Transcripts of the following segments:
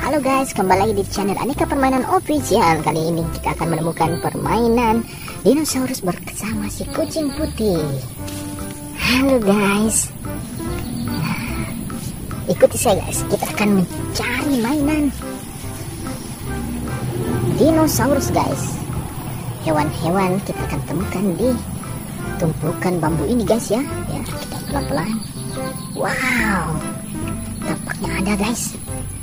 Halo guys, kembali lagi di channel Aneka Permainan Official. Kali ini kita akan menemukan permainan dinosaurus bersama si kucing putih. Halo guys, ikuti saya guys. Kita akan mencari mainan dinosaurus guys. Hewan-hewan kita akan temukan di tumpukan bambu ini guys ya. Ya, kita pelan-pelan. Wow, tampaknya ada guys.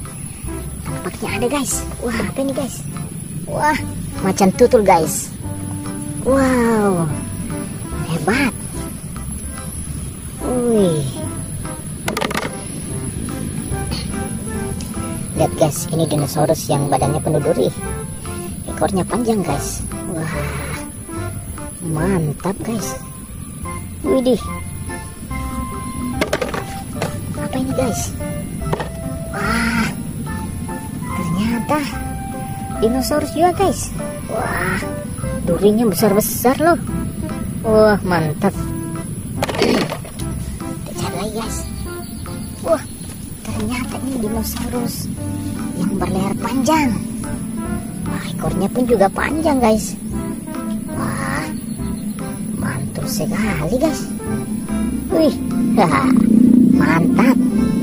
Wah, apa ini guys? Wah, macan tutul guys. Wow, hebat. Wih, lihat guys, ini dinosaurus yang badannya penuh duri, ekornya panjang guys. Wah, mantap guys. Widih, apa ini guys? Wah, ternyata dinosaurus juga guys. Wah, durinya besar-besar loh. Wah, mantap. Kita cari lagi guys. Wah, ternyata ini dinosaurus yang berleher panjang. Wah, ekornya pun juga panjang guys. Wah, mantul sekali guys. Wih, haha, mantap.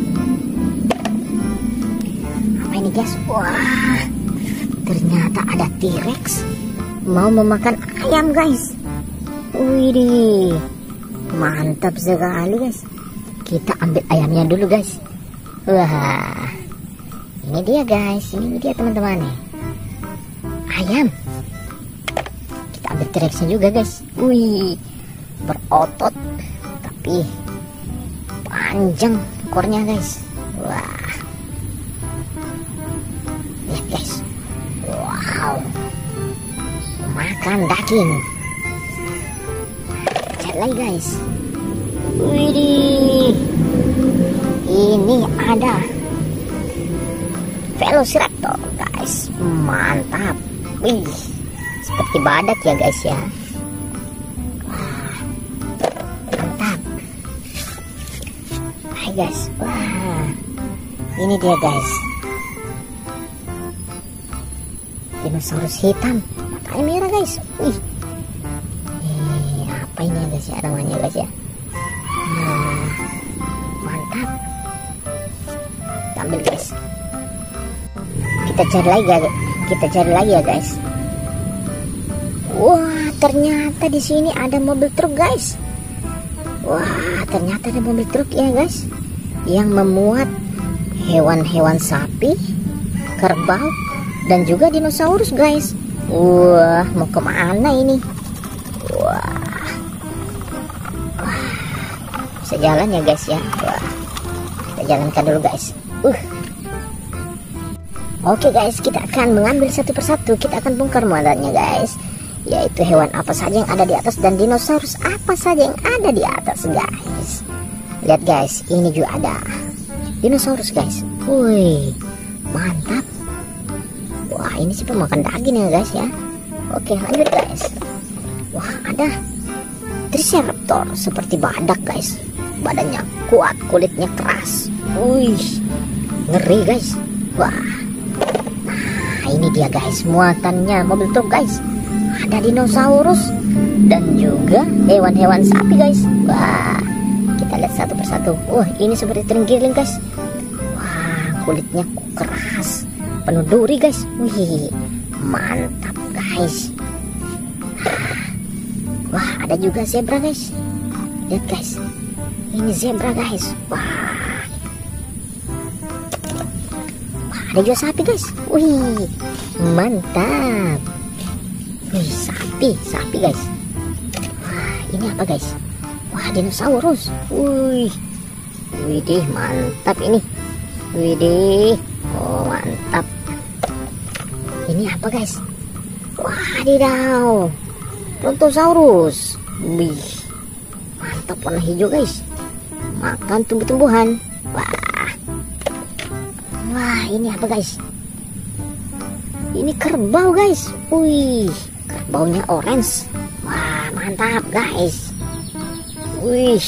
Apa ini guys? Wah, ternyata ada T-Rex mau memakan ayam guys. Widih, mantap sekali guys. Kita ambil ayamnya dulu guys. Wah, ini dia guys, ini dia teman-teman nih, ayam. Kita ambil T-Rexnya juga guys. Wih, berotot tapi panjang ekornya guys. Wah, lihat guys. Wow, makan daging. Cari lagi guys. Widih, ini ada Velociraptor guys. Mantap. Wih, seperti badak ya guys ya. Wah, mantap. Hai guys. Wah, ini dia guys, dinosaurus hitam, matanya merah guys. Wih, apa ini guys ya namanya guys ya. Nah, mantap. Kita ambil guys. Kita cari lagi ya guys. Wah, ternyata di sini ada mobil truk guys. Wah, ternyata ada mobil truk ya guys, yang memuat hewan-hewan sapi, kerbau, dan juga dinosaurus guys. Wah, mau kemana ini? Wah, bisa jalan ya guys ya. Wah, kita jalankan dulu guys. Oke guys, kita akan mengambil satu persatu. Kita akan bongkar muatannya guys, yaitu hewan apa saja yang ada di atas dan dinosaurus apa saja yang ada di atas guys. Lihat guys, ini juga ada dinosaurus guys. Wih, mantap. Wah, ini sih pemakan daging ya guys ya. Oke, lanjut guys. Wah, ada Triceratops seperti badak guys. Badannya kuat, kulitnya keras. Wih, ngeri guys. Wah, nah ini dia guys, muatannya mobil truk guys. Ada dinosaurus dan juga hewan-hewan sapi guys. Wah, kita lihat satu persatu. Wah, ini seperti terenggiling guys. Wah, kulitnya keras, penuh duri guys. Wih, mantap guys. Wah, ada juga zebra guys. Lihat guys, ini zebra guys. Wah, ada juga sapi guys. Wih, mantap. Wih, sapi guys. Wah, ini apa guys? Wah, dinosaurus. Wih, widih, mantap ini. Widih, oh mantap. Ini apa guys? Wadidaw, Brontosaurus. Wih, mantap, warna hijau guys, makan tumbuh-tumbuhan. Wah, ini apa guys? Ini kerbau guys. Wih, kerbaunya orange. Wah, mantap guys. Wih,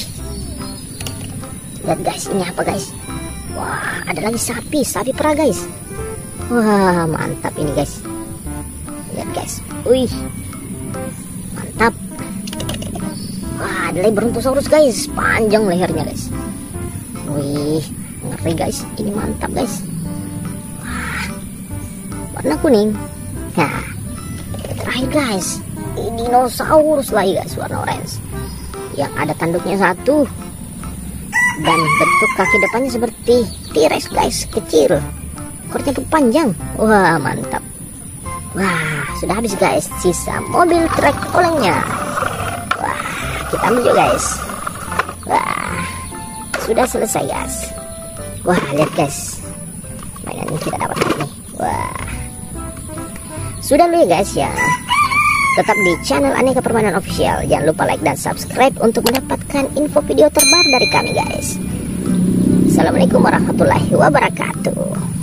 lihat guys, ini apa guys? Wah, ada lagi sapi perah guys. Wah, mantap ini guys. Lihat guys. Wih, mantap. Wah, ada Brontosaurus guys, panjang lehernya guys. Wih, ngeri guys. Ini mantap guys. Wah, warna kuning. Nah, terakhir guys, ini dinosaurus lagi guys, warna orange. Yang ada tanduknya satu dan bentuk kaki depannya seperti T-Rex guys, kecil. Ekornya panjang. Wah, mantap. Wah, sudah habis guys, sisa mobil trek olengnya. Wah, kita ambil yuk guys. Wah, sudah selesai guys. Wah, lihat guys, mainan ini kita dapat nih. Wah, sudah dulu ya guys ya. Tetap di channel Aneka Permainan Official. Jangan lupa like dan subscribe untuk mendapatkan info video terbaru dari kami guys. Assalamualaikum warahmatullahi wabarakatuh.